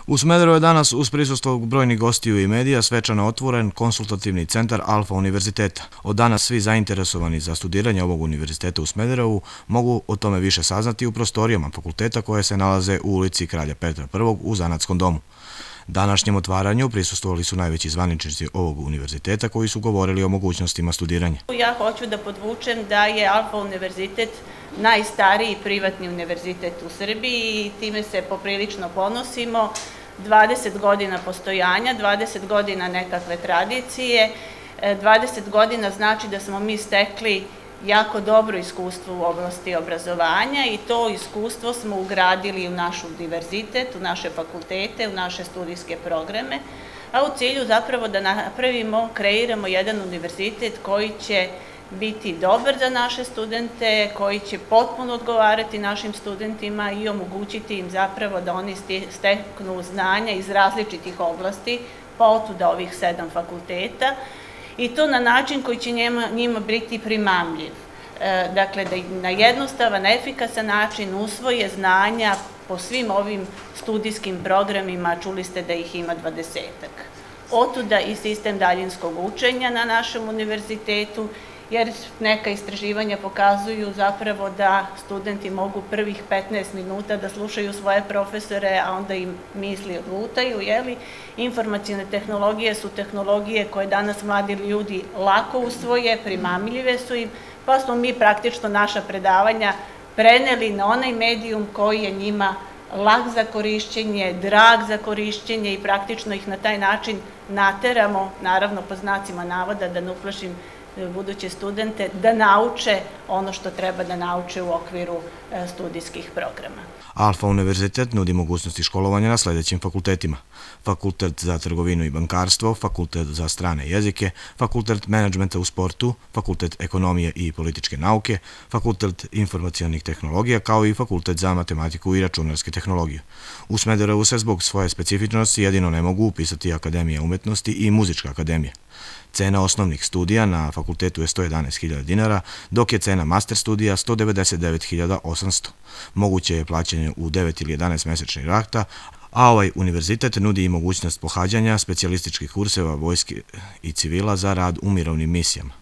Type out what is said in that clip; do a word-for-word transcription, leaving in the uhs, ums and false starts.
U Smederevu je danas uz prisustvo brojnih gostiju i medija svečano otvoren konsultativni centar Alfa univerziteta. Od danas svi zainteresovani za studiranje ovog univerziteta u Smederevu mogu o tome više saznati u prostorijama fakulteta koje se nalaze u ulici Kralja Petra prvog u Zanatskom domu. Današnjem otvaranju prisustvovali su najveći zvaničnici ovog univerziteta koji su govorili o mogućnostima studiranja. Ja hoću da podvučem da je Alfa univerzitet najstariji privatni univerzitet u Srbiji i time se poprilično ponosimo. dvadeset godina postojanja, dvadeset godina nekakve tradicije, dvadeset godina znači da smo mi stekli jako dobro iskustvo u oblasti obrazovanja i to iskustvo smo ugradili u naš univerzitet, u naše fakultete, u naše studijske programe, a u cilju zapravo da napravimo, kreiramo jedan univerzitet koji će biti dobar za naše studente, koji će potpuno odgovarati našim studentima i omogućiti im zapravo da oni steknu znanja iz različitih oblasti, pa otuda ovih sedam fakulteta, i to na način koji će njima biti primamljiv. Dakle, da na jednostavan, efikasan način usvoje znanja po svim ovim studijskim programima, čuli ste da ih ima dvadesetak. Otuda i sistem daljinskog učenja na našem univerzitetu, jer neka istraživanja pokazuju zapravo da studenti mogu prvih petnaest minuta da slušaju svoje profesore, a onda im misli odlutaju, jeli? Informacione tehnologije su tehnologije koje danas mladi ljudi lako usvoje, primamljive su im, pa smo mi praktično naša predavanja preneli na onaj medijum koji je njima lak za korišćenje, drag za korišćenje i praktično ih na taj način nateramo, naravno po znacima navoda, da ne uplašim buduće studente, da nauče ono što treba da nauče u okviru studijskih programa. Alfa univerzitet nudi mogućnosti školovanja na sledećim fakultetima: Fakultet za trgovinu i bankarstvo, Fakultet za strane jezike, Fakultet menadžmenta u sportu, Fakultet ekonomije i političke nauke, Fakultet informacionih tehnologija, kao i Fakultet za matematiku i računarske tehnologije. U Smederevu se zbog svoje specifičnosti jedino ne mogu upisati Akademija umetnosti i Muzička akademija. Cena osnovnih studija na fakultetu je sto jedanaest hiljada dinara, dok je cena master studija sto devedeset devet hiljada osamsto. Moguće je plaćanje u devet ili jedanaest mesečnih rata, a ovaj univerzitet nudi i mogućnost pohađanja specijalističkih kurseva vojske i civila za rad u mirovnim misijama.